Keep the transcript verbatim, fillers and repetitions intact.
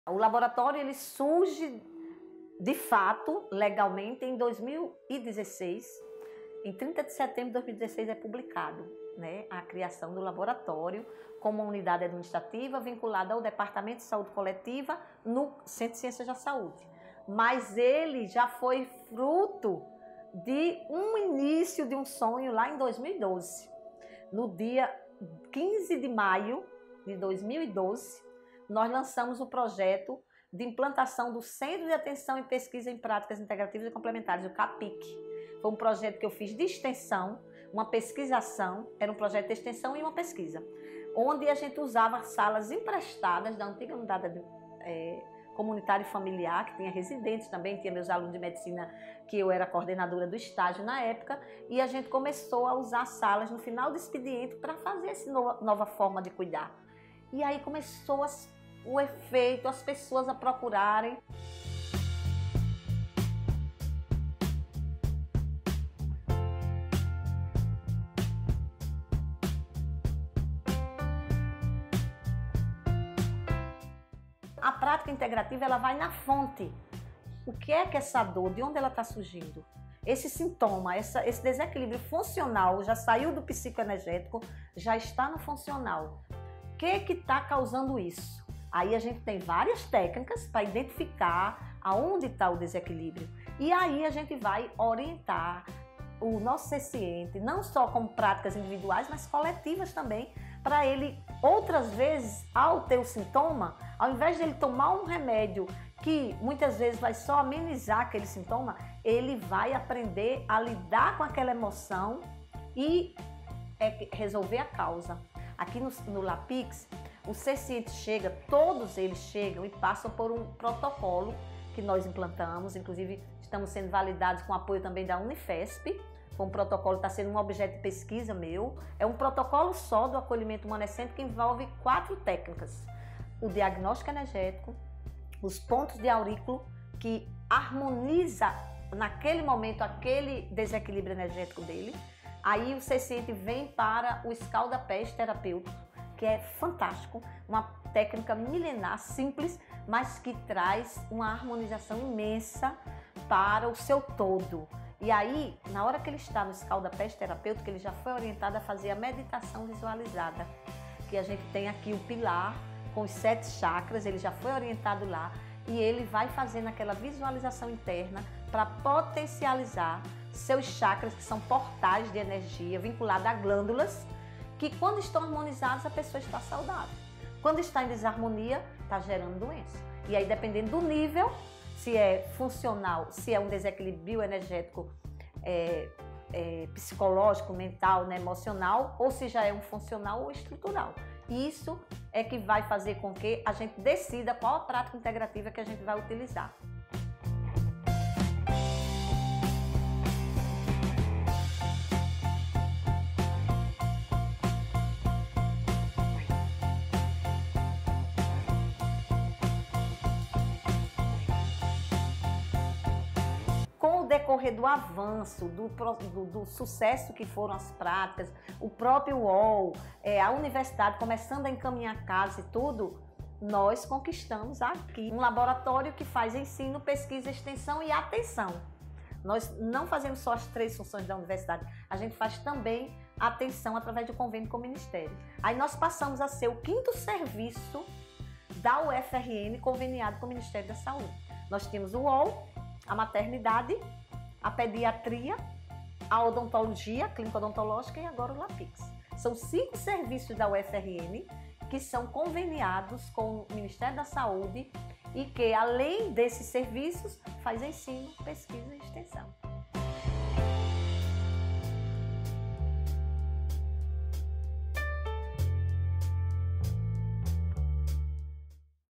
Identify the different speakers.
Speaker 1: O laboratório ele surge de fato, legalmente, em dois mil e dezesseis. Em trinta de setembro de dois mil e dezesseis é publicado, né, a criação do laboratório como uma unidade administrativa vinculada ao Departamento de Saúde Coletiva no Centro de Ciências da Saúde. Mas ele já foi fruto de um início de um sonho lá em dois mil e doze. No dia quinze de maio de dois mil e doze, nós lançamos o projeto de implantação do Centro de Atenção e Pesquisa em Práticas Integrativas e Complementares, o CAPIC. Foi um projeto que eu fiz de extensão, uma pesquisação, era um projeto de extensão e uma pesquisa, onde a gente usava salas emprestadas da antiga unidade é, comunitária e familiar, que tinha residentes também, tinha meus alunos de medicina, que eu era coordenadora do estágio na época, e a gente começou a usar salas no final do expediente para fazer essa nova, nova forma de cuidar. E aí começou as, o efeito, as pessoas a procurarem. A prática integrativa ela vai na fonte. O que é que essa dor, de onde ela está surgindo? Esse sintoma, essa, esse desequilíbrio funcional já saiu do psicoenergético, já está no funcional. O que é que está causando isso? Aí a gente tem várias técnicas para identificar aonde está o desequilíbrio. E aí a gente vai orientar o nosso paciente, não só com práticas individuais, mas coletivas também, para ele, outras vezes, ao ter o sintoma, ao invés de ele tomar um remédio que muitas vezes vai só amenizar aquele sintoma, ele vai aprender a lidar com aquela emoção e é, resolver a causa. Aqui no, no LAPIX, o paciente chega, todos eles chegam e passam por um protocolo que nós implantamos, inclusive estamos sendo validados com apoio também da Unifesp. Foi um protocolo, está sendo um objeto de pesquisa meu. É um protocolo só do acolhimento humanecente que envolve quatro técnicas. O diagnóstico energético, os pontos de aurículo, que harmoniza naquele momento aquele desequilíbrio energético dele. Aí o paciente vem para o escalda-pés terapêutico, que é fantástico, uma técnica milenar, simples, mas que traz uma harmonização imensa para o seu todo. E aí, na hora que ele está no escalda-pés terapêutico, ele já foi orientado a fazer a meditação visualizada, que a gente tem aqui o pilar com os sete chakras, ele já foi orientado lá, e ele vai fazendo aquela visualização interna para potencializar seus chakras, que são portais de energia vinculados a glândulas, que quando estão harmonizados a pessoa está saudável. Quando está em desarmonia, está gerando doença. E aí, dependendo do nível, se é funcional, se é um desequilíbrio bioenergético, é, é, psicológico, mental, né, emocional, ou se já é um funcional ou estrutural. E isso é que vai fazer com que a gente decida qual a prática integrativa que a gente vai utilizar. Com o decorrer do avanço, do, do, do sucesso que foram as práticas, o próprio U O L, é, a universidade começando a encaminhar casos e tudo, nós conquistamos aqui um laboratório que faz ensino, pesquisa, extensão e atenção. Nós não fazemos só as três funções da universidade, a gente faz também atenção através de convênio com o Ministério. Aí nós passamos a ser o quinto serviço da U F R N conveniado com o Ministério da Saúde. Nós tínhamos o U O L, a maternidade, a pediatria, a odontologia, a clínica odontológica e agora o LAPIX. São cinco serviços da U F R N que são conveniados com o Ministério da Saúde e que, além desses serviços, faz ensino, pesquisa e extensão.